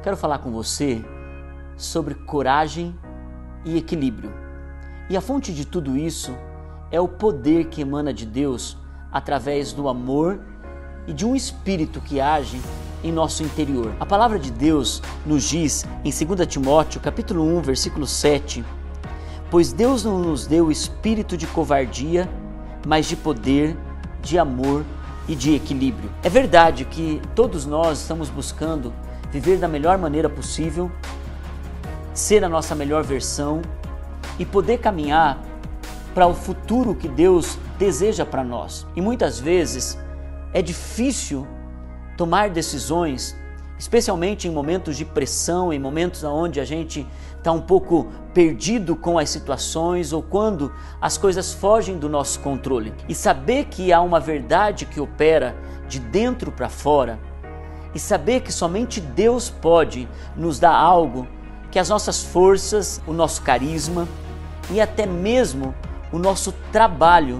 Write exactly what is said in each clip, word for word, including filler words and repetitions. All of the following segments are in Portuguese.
Quero falar com você sobre coragem e equilíbrio. E a fonte de tudo isso é o poder que emana de Deus através do amor e de um espírito que age em nosso interior. A palavra de Deus nos diz em dois Timóteo, capítulo um, versículo sete, pois Deus não nos deu espírito de covardia, mas de poder, de amor e de equilíbrio. É verdade que todos nós estamos buscando viver da melhor maneira possível, ser a nossa melhor versão e poder caminhar para o futuro que Deus deseja para nós. E muitas vezes é difícil tomar decisões, especialmente em momentos de pressão, em momentos onde a gente está um pouco perdido com as situações ou quando as coisas fogem do nosso controle. E saber que há uma verdade que opera de dentro para fora e saber que somente Deus pode nos dar algo que as nossas forças, o nosso carisma e até mesmo o nosso trabalho,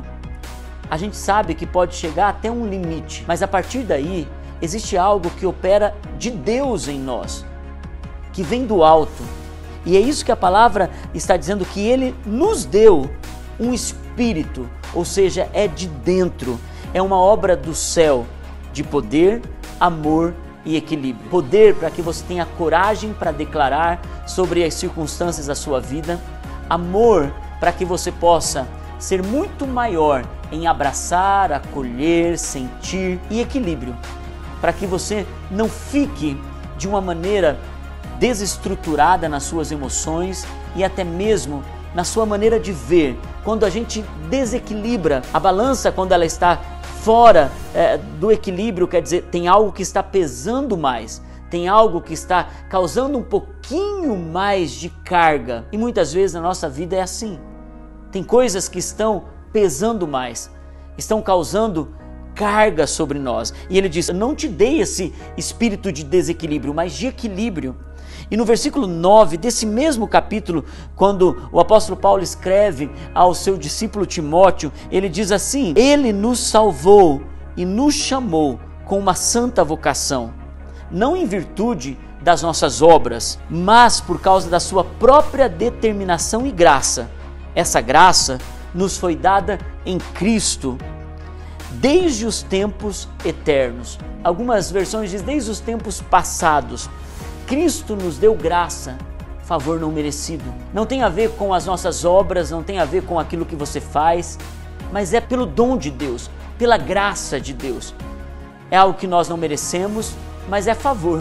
a gente sabe que pode chegar até um limite, mas a partir daí existe algo que opera de Deus em nós, que vem do alto. E é isso que a palavra está dizendo, que Ele nos deu um espírito, ou seja, é de dentro, é uma obra do céu, de poder, amor e equilíbrio. Poder para que você tenha coragem para declarar sobre as circunstâncias da sua vida, amor para que você possa ser muito maior em abraçar, acolher, sentir, e equilíbrio para que você não fique de uma maneira desestruturada nas suas emoções e até mesmo na sua maneira de ver. Quando a gente desequilibra a balança, quando ela está fora é, do equilíbrio, quer dizer, tem algo que está pesando mais, tem algo que está causando um pouquinho mais de carga. E muitas vezes na nossa vida é assim. Tem coisas que estão pesando mais, estão causando carga sobre nós. E ele diz, não te dei esse espírito de desequilíbrio, mas de equilíbrio. E no versículo nove desse mesmo capítulo, quando o apóstolo Paulo escreve ao seu discípulo Timóteo, ele diz assim, ele nos salvou e nos chamou com uma santa vocação, não em virtude das nossas obras, mas por causa da sua própria determinação e graça. Essa graça nos foi dada em Cristo, desde os tempos eternos. Algumas versões dizem desde os tempos passados. Cristo nos deu graça, favor não merecido. Não tem a ver com as nossas obras, não tem a ver com aquilo que você faz, mas é pelo dom de Deus, pela graça de Deus. É algo que nós não merecemos, mas é favor.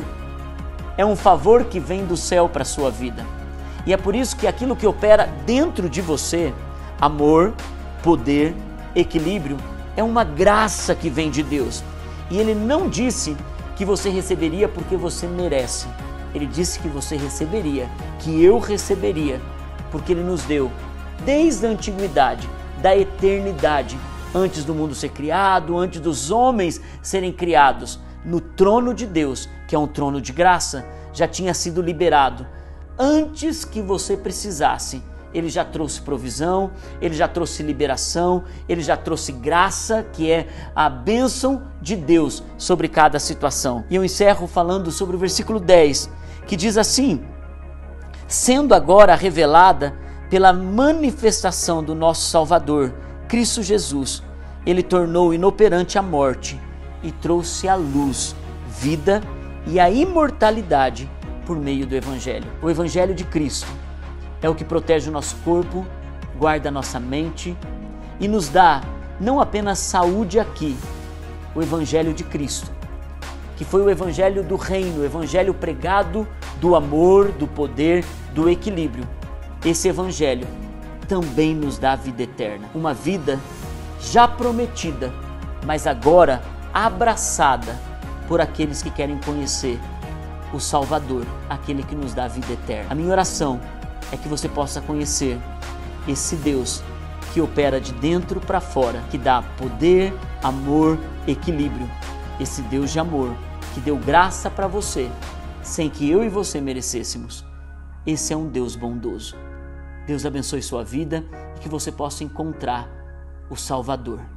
É um favor que vem do céu para a sua vida. E é por isso que aquilo que opera dentro de você, amor, poder, equilíbrio, é uma graça que vem de Deus. E Ele não disse que você receberia porque você merece. Ele disse que você receberia, que eu receberia, porque Ele nos deu desde a antiguidade, da eternidade, antes do mundo ser criado, antes dos homens serem criados, no trono de Deus, que é um trono de graça, já tinha sido liberado. Antes que você precisasse, Ele já trouxe provisão, Ele já trouxe liberação, Ele já trouxe graça, que é a bênção de Deus sobre cada situação. E eu encerro falando sobre o versículo dez, que diz assim, sendo agora revelada pela manifestação do nosso Salvador, Cristo Jesus, Ele tornou inoperante a morte e trouxe à luz vida e a imortalidade por meio do Evangelho. O Evangelho de Cristo é o que protege o nosso corpo, guarda a nossa mente e nos dá não apenas saúde aqui, o Evangelho de Cristo, que foi o Evangelho do Reino, o Evangelho pregado do amor, do poder, do equilíbrio. Esse Evangelho também nos dá a vida eterna, uma vida já prometida, mas agora abraçada por aqueles que querem conhecer o Salvador, aquele que nos dá a vida eterna. A minha oração é que você possa conhecer esse Deus que opera de dentro para fora, que dá poder, amor, equilíbrio. Esse Deus de amor que deu graça para você, sem que eu e você merecêssemos. Esse é um Deus bondoso. Deus abençoe sua vida e que você possa encontrar o Salvador.